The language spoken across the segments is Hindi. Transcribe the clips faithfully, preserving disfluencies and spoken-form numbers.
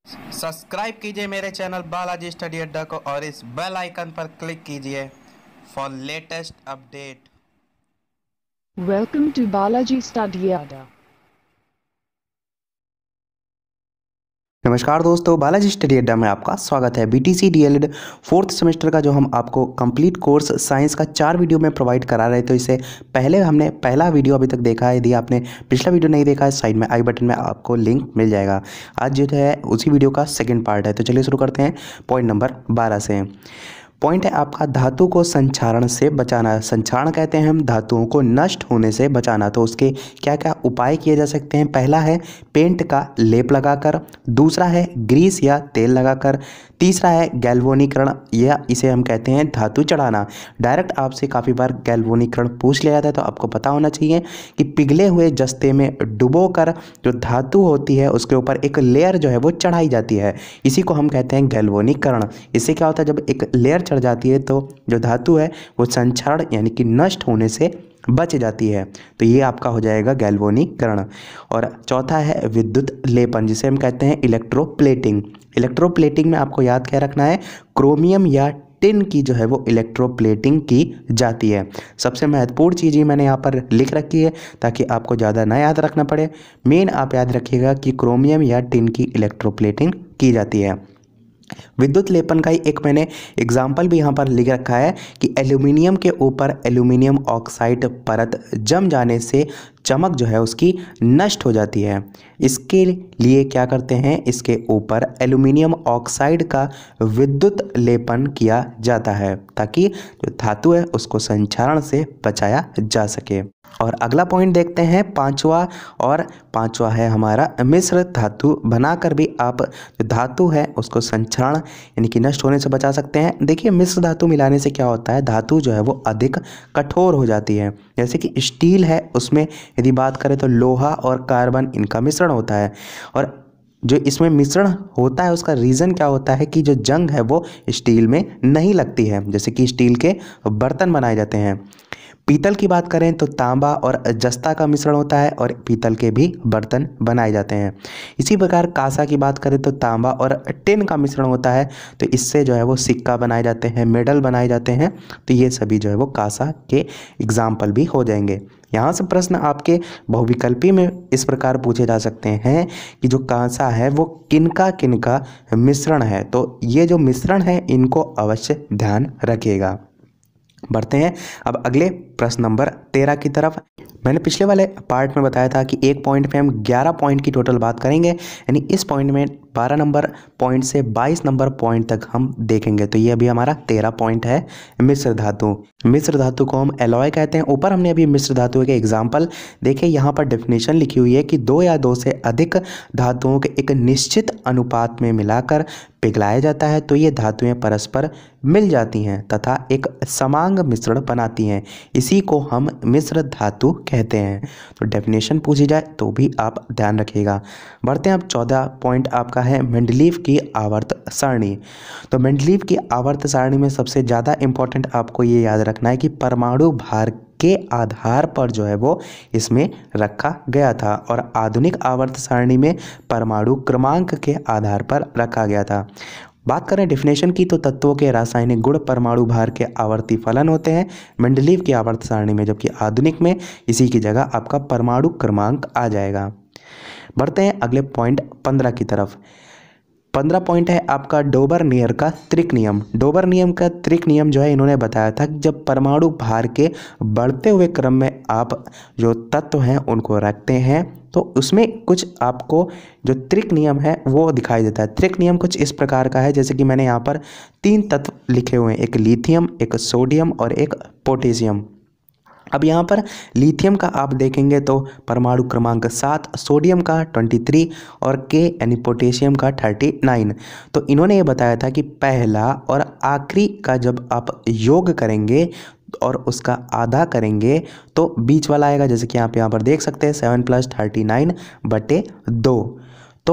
सब्सक्राइब कीजिए मेरे चैनल बालाजी स्टडी अड्डा को और इस बेल आइकन पर क्लिक कीजिए for latest update. Welcome to Balaji Study Adda. नमस्कार दोस्तों, बालाजी स्टडी अड्डा में आपका स्वागत है। बीटीसी डीएलएड फोर्थ सेमेस्टर का जो हम आपको कंप्लीट कोर्स साइंस का चार वीडियो में प्रोवाइड करा रहे थे, तो इससे पहले हमने पहला वीडियो अभी तक देखा है। यदि आपने पिछला वीडियो नहीं देखा है, साइड में आई बटन में आपको लिंक मिल जाएगा। आज जो है उसी वीडियो का सेकेंड पार्ट है, तो चलिए शुरू करते हैं पॉइंट नंबर बारह से। पॉइंट है आपका धातु को संक्षारण से बचाना। संक्षारण कहते हैं हम धातुओं को नष्ट होने से बचाना। तो उसके क्या क्या उपाय किए जा सकते हैं? पहला है पेंट का लेप लगाकर, दूसरा है ग्रीस या तेल लगाकर, तीसरा है गैल्वेनीकरण या इसे हम कहते हैं धातु चढ़ाना। डायरेक्ट आपसे काफ़ी बार गैल्वेनीकरण पूछ लिया जाता है, तो आपको पता होना चाहिए कि पिघले हुए जस्ते में डुबोकर जो धातु होती है उसके ऊपर एक लेयर जो है वो चढ़ाई जाती है। इसी को हम कहते हैं गैल्वेनीकरण। इससे क्या होता है, जब एक लेयर चढ़ जाती है तो जो धातु है वो संक्षारण यानी कि नष्ट होने से बच जाती है। तो ये आपका हो जाएगा गैल्वेनीकरण। और चौथा है विद्युत लेपन, जिसे हम कहते हैं इलेक्ट्रोप्लेटिंग। इलेक्ट्रोप्लेटिंग में आपको याद क्या रखना है, क्रोमियम या टिन की जो है वो इलेक्ट्रोप्लेटिंग की जाती है। सबसे महत्वपूर्ण चीज़ ही मैंने यहाँ पर लिख रखी है ताकि आपको ज़्यादा ना याद रखना पड़े। मेन आप याद रखिएगा कि क्रोमियम या टिन की इलेक्ट्रोप्लेटिंग की जाती है। विद्युत लेपन का ही एक मैंने एग्जाम्पल भी यहाँ पर लिख रखा है कि एल्यूमिनियम के ऊपर एल्यूमिनियम ऑक्साइड परत जम जाने से चमक जो है उसकी नष्ट हो जाती है। इसके लिए क्या करते हैं, इसके ऊपर एल्यूमिनियम ऑक्साइड का विद्युत लेपन किया जाता है ताकि जो धातु है उसको संक्षारण से बचाया जा सके। और अगला पॉइंट देखते हैं पांचवा, और पांचवा है हमारा मिश्र धातु बनाकर भी आप जो धातु है उसको संक्षारण यानी कि नष्ट होने से बचा सकते हैं। देखिए मिश्र धातु मिलाने से क्या होता है, धातु जो है वो अधिक कठोर हो जाती है। जैसे कि स्टील है, उसमें यदि बात करें तो लोहा और कार्बन इनका मिश्रण होता है, और जो इसमें मिश्रण होता है उसका रीज़न क्या होता है कि जो जंग है वो स्टील में नहीं लगती है। जैसे कि स्टील के बर्तन बनाए जाते हैं। पीतल की बात करें तो तांबा और जस्ता का मिश्रण होता है और पीतल के भी बर्तन बनाए जाते हैं। इसी प्रकार कांसा की बात करें तो तांबा और टिन का मिश्रण होता है, तो इससे जो है वो सिक्का बनाए जाते हैं, मेडल बनाए जाते हैं। तो ये सभी जो है वो कांसा के एग्जाम्पल भी हो जाएंगे। यहाँ से प्रश्न आपके बहुविकल्पी में इस प्रकार पूछे जा सकते हैं कि जो कांसा है वो किनका किनका मिश्रण है। तो ये जो मिश्रण है इनको अवश्य ध्यान रखिएगा। बढ़ते हैं अब अगले प्रश्न नंबर तेरह की तरफ। मैंने पिछले वाले पार्ट में बताया था कि एक पॉइंट पे हम ग्यारह पॉइंट की टोटल बात करेंगे, यानी इस पॉइंट में बारह नंबर पॉइंट से बाईस नंबर पॉइंट तक हम देखेंगे। तो ये अभी हमारा तेरह पॉइंट है मिश्र धातु। मिश्र धातु को हम एलॉय कहते हैं। ऊपर हमने अभी मिश्र धातु के एग्जाम्पल देखे। यहाँ पर डेफिनेशन लिखी हुई है कि दो या दो से अधिक धातुओं के एक निश्चित अनुपात में मिलाकर पिघलाया जाता है तो ये धातुएं परस्पर मिल जाती हैं तथा एक समांग मिश्रण बनाती हैं। इसी को हम मिश्र धातु कहते हैं। तो डेफिनेशन पूछी जाए तो भी आप ध्यान रखिएगा। बढ़ते हैं अब चौदह पॉइंट आपका है मेंडलीव की आवर्त सारणी। तो मेंडलीव की आवर्त सारणी में सबसे ज़्यादा इंपॉर्टेंट आपको ये याद रखना है कि परमाणु भार के आधार पर जो है वो इसमें रखा गया था, और आधुनिक आवर्त सारणी में परमाणु क्रमांक के आधार पर रखा गया था। बात करें डेफिनेशन की तो तत्वों के रासायनिक गुण परमाणु भार के आवर्ती फलन होते हैं मेंडलीव की आवर्त सारणी में, जबकि आधुनिक में इसी की जगह आपका परमाणु क्रमांक आ जाएगा। बढ़ते हैं अगले पॉइंट पंद्रह की तरफ। पंद्रह पॉइंट है आपका डोबरनियर का त्रिक नियम। डोबर नियम का त्रिक नियम जो है इन्होंने बताया था कि जब परमाणु भार के बढ़ते हुए क्रम में आप जो तत्व हैं उनको रखते हैं तो उसमें कुछ आपको जो त्रिक नियम है वो दिखाई देता है। त्रिक नियम कुछ इस प्रकार का है, जैसे कि मैंने यहाँ पर तीन तत्व लिखे हुए हैं, एक लिथियम, एक सोडियम और एक पोटेशियम। अब यहाँ पर लिथियम का आप देखेंगे तो परमाणु क्रमांक सात, सोडियम का तेईस और के यानी पोटेशियम का उनतालीस। तो इन्होंने ये बताया था कि पहला और आखिरी का जब आप योग करेंगे और उसका आधा करेंगे तो बीच वाला आएगा, जैसे कि आप यहाँ पर देख सकते हैं सेवन प्लस थर्टी नाइन बटे दो। तो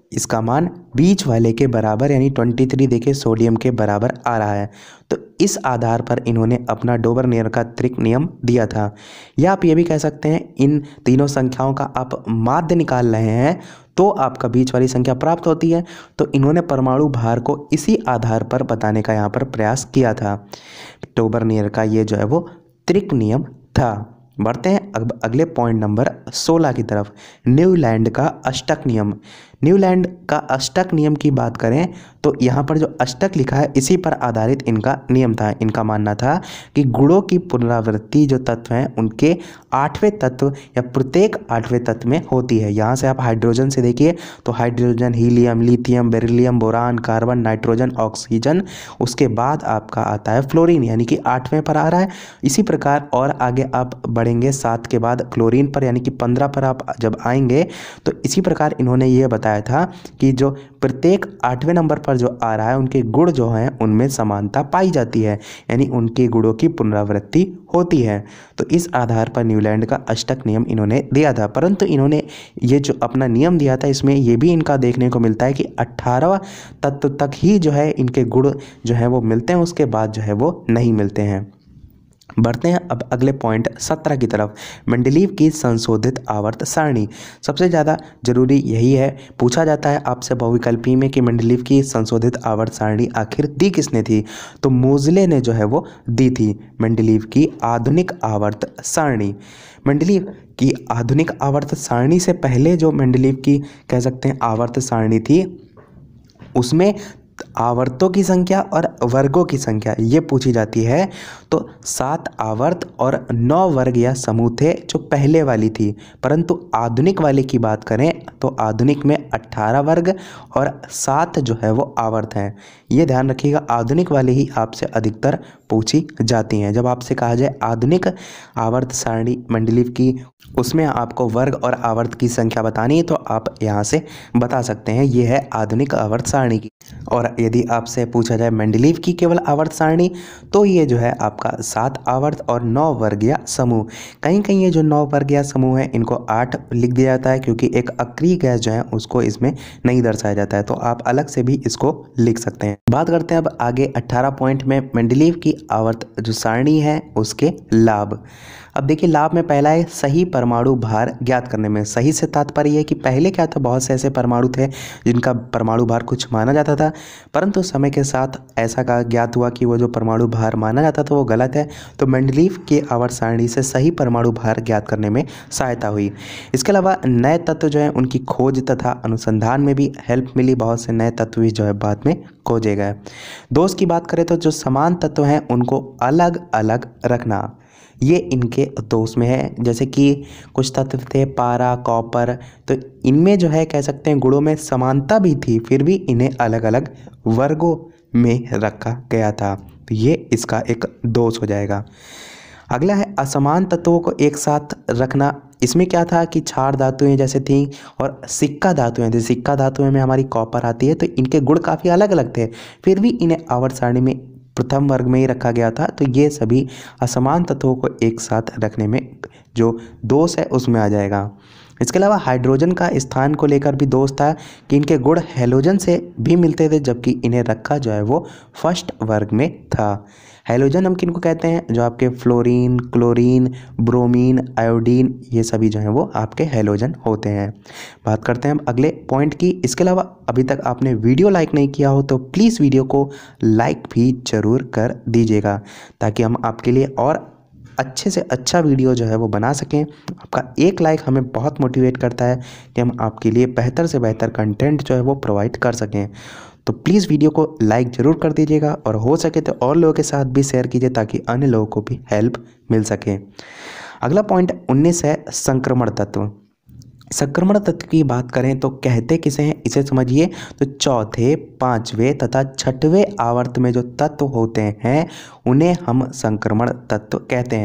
इसका मान बीच वाले के बराबर यानी तेईस देखिए सोडियम के बराबर आ रहा है। तो इस आधार पर इन्होंने अपना डोबरनियर का त्रिक नियम दिया था। या आप ये भी कह सकते हैं इन तीनों संख्याओं का आप माध्य निकाल रहे हैं तो आपका बीच वाली संख्या प्राप्त होती है। तो इन्होंने परमाणु भार को इसी आधार पर बताने का यहाँ पर प्रयास किया था। डोबरनियर का ये जो है वो त्रिक नियम था। बढ़ते हैं अब अगले पॉइंट नंबर सोलह की तरफ, न्यूलैंड का अष्टक नियम। न्यूलैंड का अष्टक नियम की बात करें तो यहाँ पर जो अष्टक लिखा है इसी पर आधारित इनका नियम था। इनका मानना था कि गुणों की पुनरावृत्ति जो तत्व हैं उनके आठवें तत्व या प्रत्येक आठवें तत्व में होती है। यहाँ से आप हाइड्रोजन से देखिए तो hydrogen, helium, lithium, beryllium, boron, carbon, nitrogen, oxygen, उसके बाद आपका आता है फ्लोरीन यानी कि आठवें पर आ रहा है। इसी प्रकार और आगे आप बढ़ेंगे सात के बाद क्लोरीन पर यानी कि पंद्रह पर आप जब आएंगे तो इसी प्रकार इन्होंने ये बताया था कि जो प्रत्येक आठवें नंबर पर जो आ रहा है उनके गुण जो हैं उनमें समानता पाई जाती है यानी उनके गुणों की पुनरावृत्ति होती है। तो इस आधार पर न्यूलैंड का अष्टक नियम इन्होंने दिया था। परंतु इन्होंने ये जो अपना नियम दिया था इसमें ये भी इनका देखने को मिलता है कि अट्ठारह तत्व तक ही जो है इनके गुण जो है वो मिलते हैं, उसके बाद जो है वो नहीं मिलते हैं। बढ़ते हैं अब अगले पॉइंट सत्रह की तरफ, मेंडलीव की संशोधित आवर्त सारणी। सबसे ज़्यादा जरूरी यही है, पूछा जाता है आपसे बहुविकल्पी में कि मेंडलीव की संशोधित आवर्त सारणी आखिर दी किसने थी, तो मोज़ले ने जो है वो दी थी मेंडलीव की आधुनिक आवर्त सारणी। मेंडलीव की आधुनिक आवर्त सारणी से पहले जो मेंडलीव की कह सकते हैं आवर्त सारणी थी उसमें आवर्तों की संख्या और वर्गों की संख्या ये पूछी जाती है। तो सात आवर्त और नौ वर्ग या समूह थे जो पहले वाली थी। परंतु आधुनिक वाले की बात करें तो आधुनिक में अट्ठारह वर्ग और सात जो है वो आवर्त हैं। ये ध्यान रखिएगा, आधुनिक वाले ही आपसे अधिकतर पूछी जाती हैं। जब आपसे कहा जाए आधुनिक आवर्त सारणी मेंडलीव की, उसमें आपको वर्ग और आवर्त की संख्या बतानी है तो आप यहाँ से बता सकते हैं ये है आधुनिक आवर्त सारणी की। और यदि आपसे पूछा जाए मेंडलीव की केवल आवर्त सारणी तो ये जो है आपका सात आवर्त और नौ वर्ग या समूह। कहीं कहीं ये जो नौ वर्ग या समूह है इनको आठ लिख दिया जाता है क्योंकि एक अक्रिय गैस जो है उसको इसमें नहीं दर्शाया जाता है, तो आप अलग से भी इसको लिख सकते हैं। बात करते हैं अब आगे अट्ठारह पॉइंट में मेंडलीव की आवर्त जो सारणी है उसके लाभ। अब देखिए लाभ में पहला है सही परमाणु भार ज्ञात करने में। सही से तात्पर्य है कि पहले क्या था, बहुत से ऐसे परमाणु थे जिनका परमाणु भार कुछ माना जाता था, परंतु समय के साथ ऐसा का ज्ञात हुआ कि वो जो परमाणु भार माना जाता था वो गलत है। तो मेंडलीव के आवर्त सारणी से सही परमाणु भार ज्ञात करने में सहायता हुई। इसके अलावा नए तत्व जो हैं उनकी खोज तथा अनुसंधान में भी हेल्प मिली। बहुत से नए तत्व भी जो है बाद में खोजे गए। दोष की बात करें तो जो समान तत्व हैं उनको अलग अलग रखना, ये इनके दोष में है। जैसे कि कुछ तत्व थे पारा, कॉपर, तो इनमें जो है कह सकते हैं गुणों में समानता भी थी, फिर भी इन्हें अलग अलग वर्गों में रखा गया था। तो ये इसका एक दोष हो जाएगा। अगला है असमान तत्वों को एक साथ रखना। इसमें क्या था कि क्षार धातुएं जैसे थी और सिक्का धातुएं थी। सिक्का धातुएं में हमारी कॉपर आती है, तो इनके गुण काफ़ी अलग अलग थे, फिर भी इन्हें आवर्त सारणी में प्रथम वर्ग में ही रखा गया था। तो ये सभी असमान तत्वों को एक साथ रखने में जो दोष है उसमें आ जाएगा। इसके अलावा हाइड्रोजन का स्थान को लेकर भी दोष था कि इनके गुण हैलोजन से भी मिलते थे, जबकि इन्हें रखा जो है वो फर्स्ट वर्ग में था। हैलोजन हम किनको कहते हैं, जो आपके फ्लोरीन, क्लोरीन, ब्रोमीन, आयोडीन, ये सभी जो हैं वो आपके हैलोजन होते हैं। बात करते हैं हम अगले पॉइंट की। इसके अलावा अभी तक आपने वीडियो लाइक नहीं किया हो तो प्लीज़ वीडियो को लाइक भी ज़रूर कर दीजिएगा, ताकि हम आपके लिए और अच्छे से अच्छा वीडियो जो है वो बना सकें। आपका एक लाइक हमें बहुत मोटिवेट करता है कि हम आपके लिए बेहतर से बेहतर कंटेंट जो है वो प्रोवाइड कर सकें। तो प्लीज़ वीडियो को लाइक ज़रूर कर दीजिएगा और हो सके तो और लोगों के साथ भी शेयर कीजिए ताकि अन्य लोगों को भी हेल्प मिल सके। अगला पॉइंट उन्नीस है संक्रमण तत्व। संक्रमण तत्व की बात करें तो कहते किसे हैं, इसे समझिए। तो चौथे, पांचवें तथा छठवें आवर्त में जो तत्व होते हैं उन्हें हम संक्रमण तत्व कहते हैं।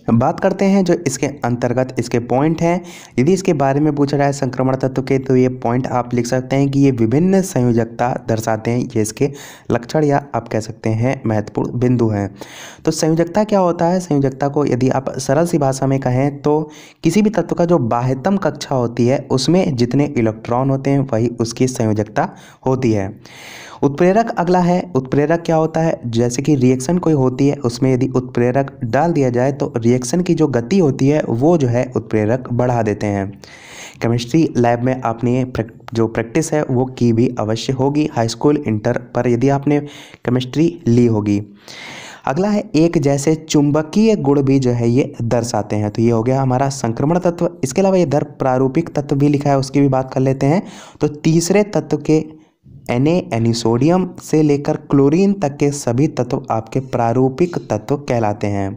बात करते हैं जो इसके अंतर्गत इसके पॉइंट हैं। यदि इसके बारे में पूछा जाए संक्रमण तत्व के, तो ये पॉइंट आप लिख सकते हैं कि ये विभिन्न संयोजकता दर्शाते हैं। ये इसके लक्षण या आप कह सकते हैं महत्वपूर्ण बिंदु हैं। तो संयोजकता क्या होता है? संयोजकता को यदि आप सरल सी भाषा में कहें तो किसी भी तत्व का जो बाह्यतम कक्षा होती है उसमें जितने इलेक्ट्रॉन होते हैं वही उसकी संयोजकता होती है। उत्प्रेरक अगला है। उत्प्रेरक क्या होता है? जैसे कि रिएक्शन कोई होती है उसमें यदि उत्प्रेरक डाल दिया जाए तो रिएक्शन की जो गति होती है वो जो है उत्प्रेरक बढ़ा देते हैं। केमिस्ट्री लैब में आपने जो प्रैक्टिस है वो की भी अवश्य होगी, हाई स्कूल इंटर पर यदि आपने केमिस्ट्री ली होगी। अगला है एक जैसे चुंबकीय गुण भी जो है ये दर्शाते हैं। तो ये हो गया हमारा संक्रमण तत्व। इसके अलावा इधर प्रारूपिक तत्व भी लिखा है, उसकी भी बात कर लेते हैं। तो तीसरे तत्व के Na एनिसोडियम से लेकर क्लोरीन तक के सभी तत्व आपके प्रारूपिक तत्व कहलाते हैं।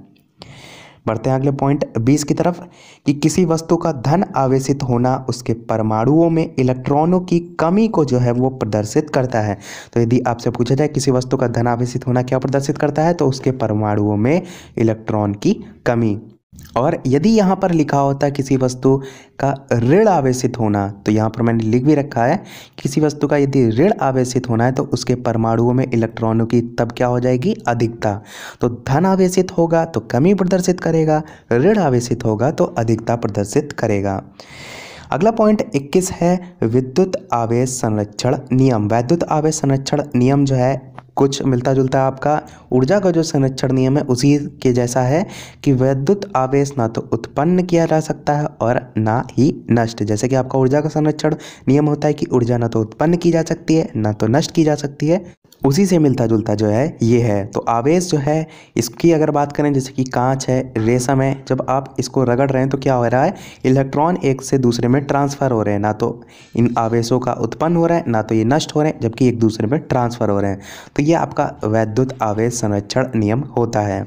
बढ़ते हैं अगले पॉइंट बीस की तरफ कि किसी वस्तु का धन आवेशित होना उसके परमाणुओं में इलेक्ट्रॉनों की कमी को जो है वो प्रदर्शित करता है। तो यदि आपसे पूछा जाए किसी वस्तु का धन आवेशित होना क्या प्रदर्शित करता है, तो उसके परमाणुओं में इलेक्ट्रॉन की कमी। और यदि यहाँ पर लिखा होता है किसी वस्तु का ऋण आवेशित होना, तो यहाँ पर मैंने लिख भी रखा है किसी वस्तु का यदि ऋण आवेशित होना है तो उसके परमाणुओं में इलेक्ट्रॉनों की तब क्या हो जाएगी? अधिकता। तो धन आवेशित होगा तो कमी प्रदर्शित करेगा, ऋण आवेशित होगा तो अधिकता प्रदर्शित करेगा। अगला पॉइंट इक्कीस है विद्युत आवेश संरक्षण नियम। विद्युत आवेश संरक्षण नियम जो है कुछ मिलता जुलता आपका ऊर्जा का जो संरक्षण नियम है उसी के जैसा है कि विद्युत आवेश ना तो उत्पन्न किया जा सकता है और ना ही नष्ट। जैसे कि आपका ऊर्जा का संरक्षण नियम होता है कि ऊर्जा ना तो उत्पन्न की जा सकती है ना तो नष्ट की जा सकती है, उसी से मिलता जुलता जो है ये है। तो आवेश जो है इसकी अगर बात करें, जैसे कि कांच है, रेशम है, जब आप इसको रगड़ रहे हैं तो क्या हो रहा है? इलेक्ट्रॉन एक से दूसरे में ट्रांसफ़र हो रहे हैं। ना तो इन आवेशों का उत्पन्न हो रहा है ना तो ये नष्ट हो रहे हैं, जबकि एक दूसरे में ट्रांसफ़र हो रहे हैं। तो ये आपका वैद्युत आवेश संरक्षण नियम होता है।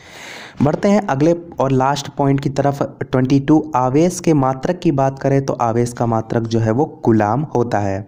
बढ़ते हैं अगले और लास्ट पॉइंट की तरफ बाईस। आवेश के मात्रक की बात करें तो आवेश का मात्रक जो है वो कूलाम होता है।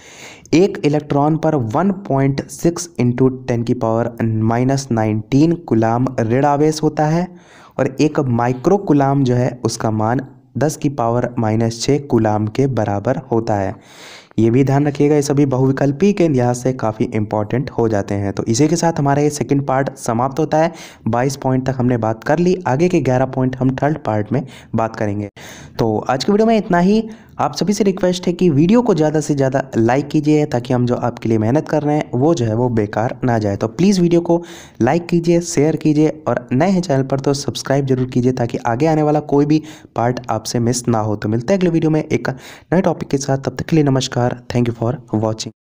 एक इलेक्ट्रॉन पर one point six into ten की पावर माइनस नाइनटीन कूलाम ऋण आवेश होता है और एक माइक्रो कूलाम जो है उसका मान दस की पावर माइनस छः कूलाम के बराबर होता है। ये भी ध्यान रखिएगा, ये सभी बहुविकल्पी के लिहाज से काफ़ी इंपॉर्टेंट हो जाते हैं। तो इसी के साथ हमारा ये सेकंड पार्ट समाप्त होता है। बाईस पॉइंट तक हमने बात कर ली, आगे के ग्यारह पॉइंट हम थर्ड पार्ट में बात करेंगे। तो आज की वीडियो में इतना ही। आप सभी से रिक्वेस्ट है कि वीडियो को ज़्यादा से ज़्यादा लाइक कीजिए ताकि हम जो आपके लिए मेहनत कर रहे हैं वो जो है वो बेकार ना जाए। तो प्लीज़ वीडियो को लाइक कीजिए, शेयर कीजिए और नए हैं चैनल पर तो सब्सक्राइब जरूर कीजिए ताकि आगे आने वाला कोई भी पार्ट आपसे मिस ना हो। तो मिलते हैं अगले वीडियो में एक नए टॉपिक के साथ, तब तक के लिए नमस्कार। Thank you for watching.